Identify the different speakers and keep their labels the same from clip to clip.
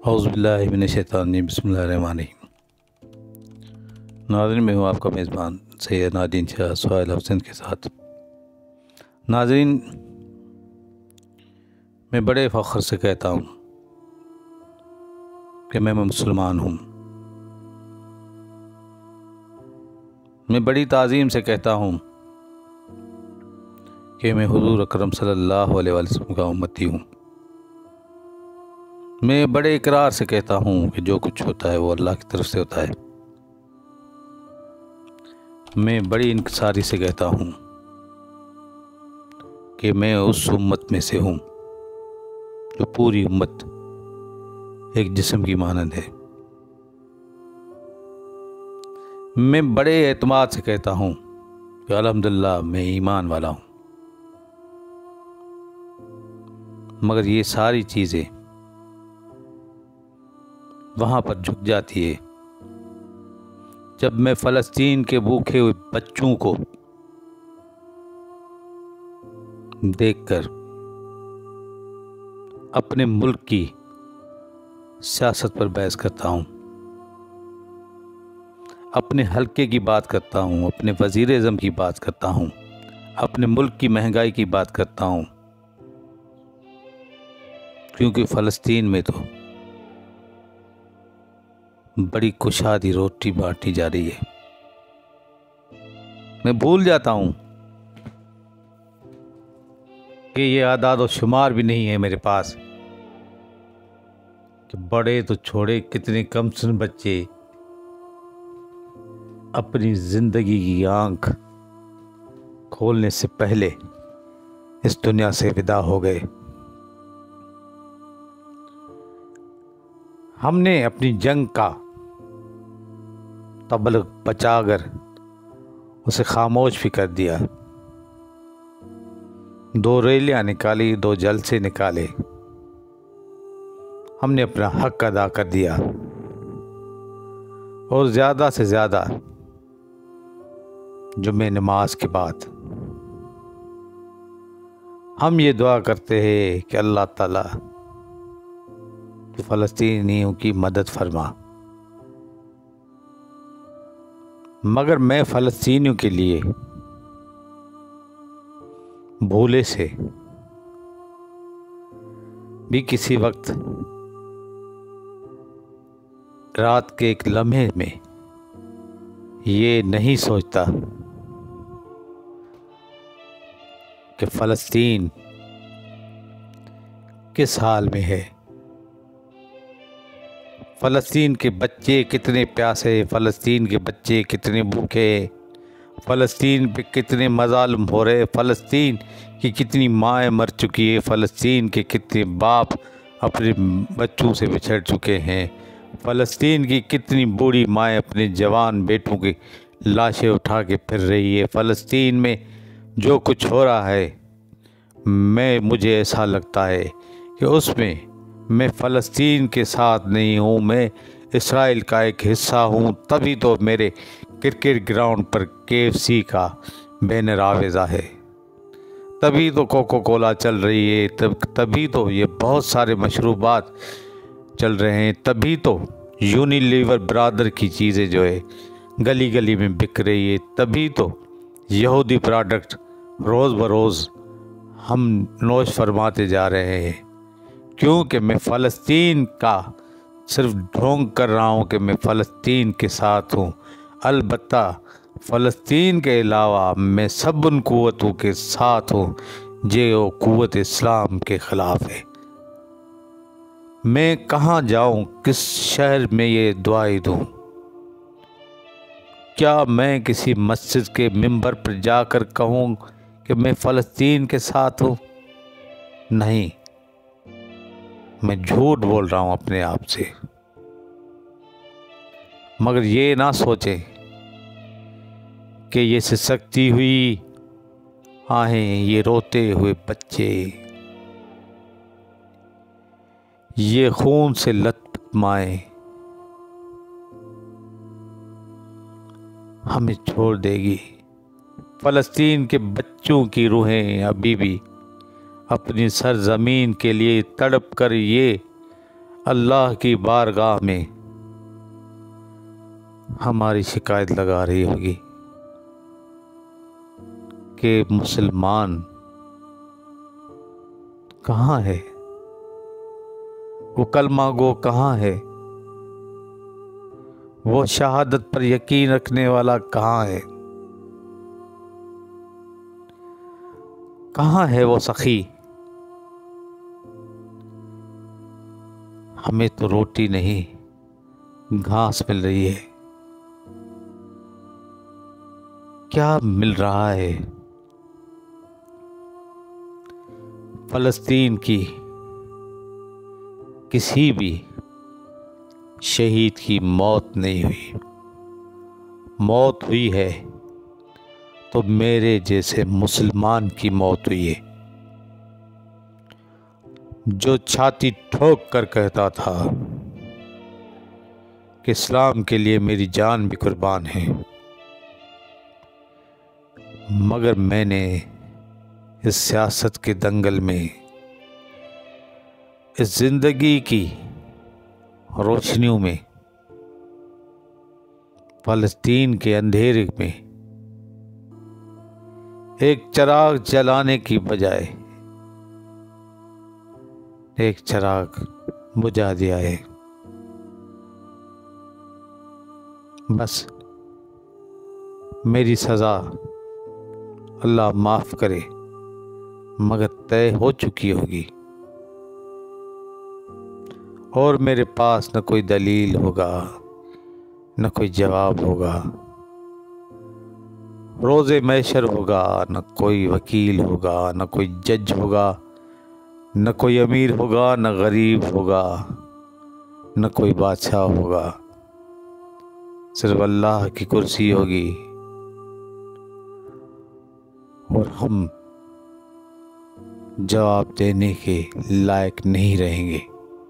Speaker 1: औज़ुबिल्लाहि मिनश्शैतानिर बिस्मिल्लाहिर्रहमानिर्रहीम। नाज़रीन, मैं हूँ आपका मेज़बान सैयद नादिन शाह सुहैल हुसैन के साथ। नाज़रीन, मैं बड़े फ़ख्र से कहता हूँ कि मैं मुसलमान हूँ। मैं बड़ी ताज़ीम से कहता हूँ कि मैं हुज़ूर अकरम सल्लल्लाहु अलैहि वसल्लम का उम्मती हूँ। मैं बड़े इकरार से कहता हूँ कि जो कुछ होता है वो अल्लाह की तरफ से होता है। मैं बड़ी इंकिसारी से कहता हूँ कि मैं उस उम्मत में से हूँ जो पूरी उम्मत एक जिस्म की मानंद है। मैं बड़े एतमाद से कहता हूँ कि अल्हम्दुलिल्लाह मैं ईमान वाला हूँ। मगर ये सारी चीज़ें वहाँ पर झुक जाती है जब मैं फ़लस्तीन के भूखे हुए बच्चों को देखकर अपने मुल्क की सियासत पर बहस करता हूँ, अपने हल्के की बात करता हूँ, अपने वज़ीर-ए-आज़म की बात करता हूँ, अपने मुल्क की महंगाई की बात करता हूँ। क्योंकि फ़लस्तीन में तो बड़ी कुशादी रोटी बांटी जा रही है। मैं भूल जाता हूँ कि ये आदाद और शुमार भी नहीं है मेरे पास कि बड़े तो छोड़े कितने कमसिन बच्चे अपनी ज़िंदगी की आंख खोलने से पहले इस दुनिया से विदा हो गए। हमने अपनी जंग का तबलग बचाकर उसे खामोश भी कर दिया। 2 रैलियां निकाली, 2 जलसे निकाले, हमने अपना हक अदा कर दिया। और ज़्यादा से ज़्यादा जुम्मे नमाज के बाद हम ये दुआ करते हैं कि अल्लाह ताला फ़लस्तीनियों की मदद फरमा। मगर मैं फ़लस्तीनियों के लिए भूले से भी किसी वक्त रात के एक लम्हे में ये नहीं सोचता कि फ़लस्तीन किस हाल में है, फ़लस्तीन के बच्चे कितने प्यासे, फ़लस्तीन के बच्चे कितने भूखे, फ़लस्तीन पे कितने मज़ालुम हो रहे, फ़लस्तीन की कितनी माएँ मर चुकी है, फ़लस्तीन के कितने बाप अपने बच्चों से बिछड़ चुके हैं, फ़लस्तीन की कितनी बूढ़ी माएँ अपने जवान बेटों की लाशें उठा के फिर रही है। फ़लस्तीन में जो कुछ हो रहा है मुझे ऐसा लगता है कि उसमें मैं फ़लस्तीन के साथ नहीं हूँ, मैं इसराइल का एक हिस्सा हूँ। तभी तो मेरे क्रिकेट ग्राउंड पर KFC का बैनर आवेज़ा है, तभी तो कोको कोला चल रही है, तभी तो ये बहुत सारे मशरूबात चल रहे हैं, तभी तो यूनिलीवर ब्रादर की चीज़ें जो है गली गली में बिक रही है, तभी तो यहूदी प्रोडक्ट रोज़ बरोज़ हम नोश फरमाते जा रहे हैं। क्योंकि मैं फ़लस्तीन का सिर्फ ढोंग कर रहा हूँ कि मैं फ़लस्तीन के साथ हूँ। अलबत्ता फ़लस्तीन के अलावा मैं सब उन क़ुव्वतों के साथ हूँ जो क़ुव्वत इस्लाम के ख़िलाफ़ है। मैं कहाँ जाऊँ, किस शहर में ये दुआएं दूँ? क्या मैं किसी मस्जिद के मिंबर पर जाकर कहूँ कि मैं फ़लस्तीन के साथ हूँ? नहीं, मैं झूठ बोल रहा हूँ अपने आप से। मगर ये ना सोचें कि ये सिसकती हुई आहें, ये रोते हुए बच्चे, ये खून से लथपथ माएँ हमें छोड़ देगी। फ़लस्तीन के बच्चों की रूहें अभी भी अपनी सरज़मीन के लिए तड़प कर ये अल्लाह की बारगाह में हमारी शिकायत लगा रही होगी कि मुसलमान कहाँ है, वो कलमा गो कहाँ है, वो शहादत पर यकीन रखने वाला कहाँ है, कहाँ है वो सखी। हमें तो रोटी नहीं घास मिल रही है, क्या मिल रहा है। फ़लस्तीन की किसी भी शहीद की मौत नहीं हुई, मौत हुई है तो मेरे जैसे मुसलमान की मौत हुई है, जो छाती ठोक कर कहता था कि इस्लाम के लिए मेरी जान भी कुर्बान है, मगर मैंने इस सियासत के दंगल में, इस ज़िंदगी की रोशनियों में, फ़लस्तीन के अंधेरे में एक चिराग जलाने की बजाय एक चिराग बुझा दिया है। बस मेरी सज़ा अल्लाह माफ़ करे, मगर तय हो चुकी होगी और मेरे पास न कोई दलील होगा, न कोई जवाब होगा, रोज़े मैशर होगा, न कोई वकील होगा, न कोई जज होगा, न कोई अमीर होगा, न गरीब होगा, न कोई बादशाह होगा, सिर्फ अल्लाह की कुर्सी होगी और हम जवाब देने के लायक नहीं रहेंगे।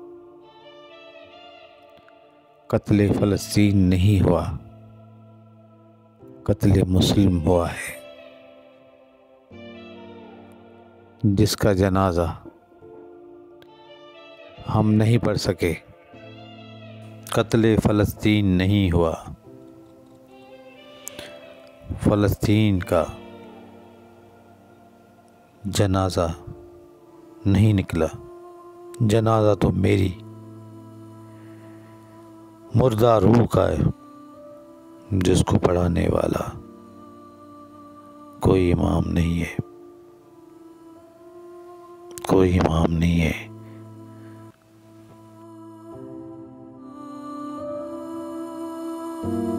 Speaker 1: कत्ले फ़लस्तीन नहीं हुआ, कत्ले मुस्लिम हुआ है, जिसका जनाजा हम नहीं पढ़ सके। कत्ले फ़लस्तीन नहीं हुआ, फ़लस्तीन का जनाजा नहीं निकला, जनाजा तो मेरी मुर्दा रूह का है, जिसको पढ़ाने वाला कोई इमाम नहीं है, कोई इमाम नहीं है।